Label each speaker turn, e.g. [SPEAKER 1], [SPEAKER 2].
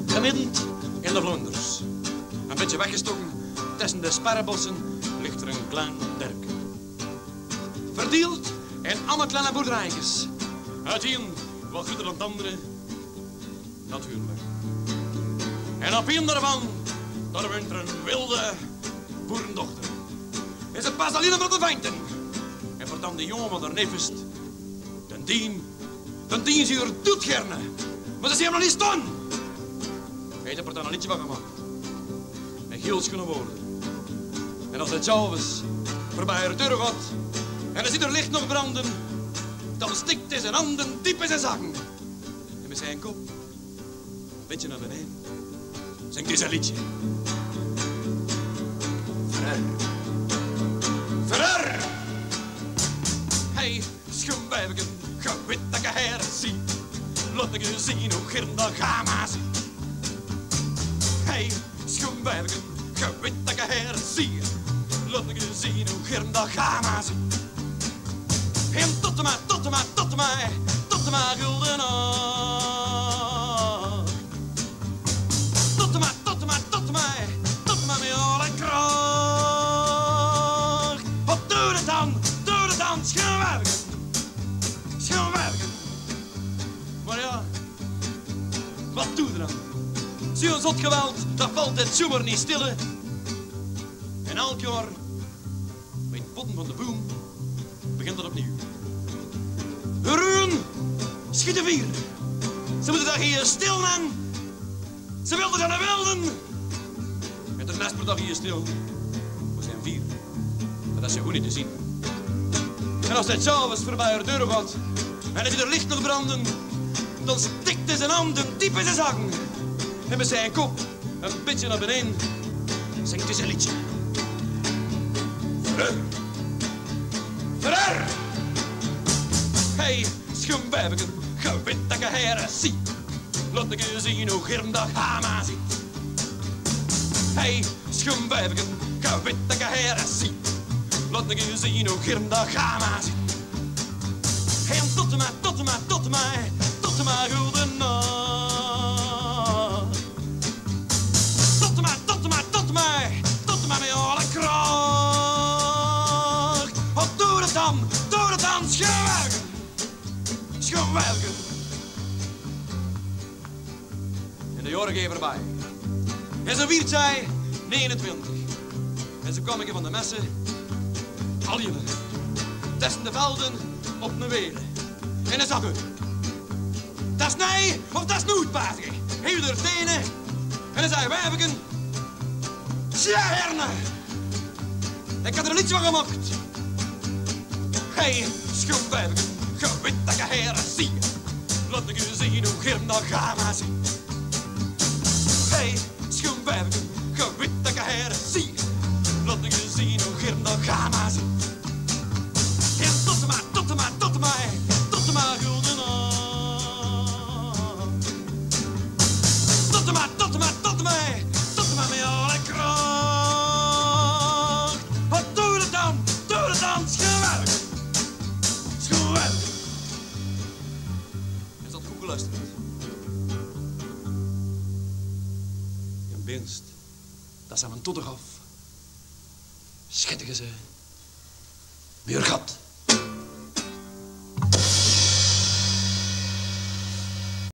[SPEAKER 1] Gemiddeld in de Vlonders. Een beetje weggestoken tussen de sparrenbossen ligt er een klein derk. Verdeeld in allemaal kleine boerderijtjes. Het een wat groter dan het andere. Natuurlijk. En op een daarvan, daar woont er een wilde boerendochter. En ze past alleen maar de venten. En voor dan die jongen wat er neef is, den 10 uur doet gerne. Maar ze zien hem nog niet staan. Hij heeft er dan een liedje van gemaakt. En Giels kunnen worden. En als het s'avonds voorbij haar deur gaat en hij ziet er licht nog branden, dan stikt hij zijn handen diep in zijn zakken. En met zijn kop een beetje naar beneden zingt hij zijn liedje. Verder. Verder. Hey, schoenwijfken, ge weet dat je her ziet. Laat ik je zien hoe gern dat ga maar zien. Hey, schoenwijfken, ge weet dat je her ziet. Laat ik je zien hoe gern dat ga maar zien. En tot mij, gulden nacht. Tot mij, met alle kracht. Wat doe het dan, schoonwerken. Maar ja, wat doe je dan? Zo'n zot geweld, dat valt het zomer niet stille. En elk jaar, bij het potten van de boom, begint het opnieuw. Ruwen, schieten vier. Ze moeten daar hier stil aan. Ze wilden gaan naar wilden. En de rest moet daar hier stil. We zijn vier. Maar dat is zo goed niet te zien. En als het s'avonds voorbij haar deur gaat en hij ziet er licht nog branden, dan stikt hij zijn handen diep in zijn zakken. En met zijn kop een beetje naar beneden zingt hij zijn liedje. Verder. Hey, schoenwijfken, ge weet dat je her ziet. Laat ik je zien hoe gern dat hama ziet. Hey, schoenwijfken, ge weet dat je her ziet. Laat ik je zien hoe gern dat hama ziet. En tot mij, gulden nacht. Tot mij, met alle kracht. Wat doe het dan, schoonwerken. En de jaren geven erbij. En zo wierd zij 29. En ze kwam ik van de messen. Alleen. Tussen de velden op mijn welen. En dan zag ik. Dat is nee of dat is nooit, paardje. Heel door tenen. En dan zei wijfken. Tja, herne. Ik had er niets van gemaakt. Hey, schoonwijfken. Je weet dat je heren ziet. Laat ik je zien hoe gern dat ga maar zien. Hey, schoonwijfken. Je weet dat je heren ziet. Laat ik je zien hoe gern dat ga maar zien. En tot mij, gulden nacht. Tot mij, met alle kracht. Wat doe het dan, schoonwerken. En ze had goed geluisterd. En winst, dat ze hem tot de gaf. Schittige ze. Weer gat.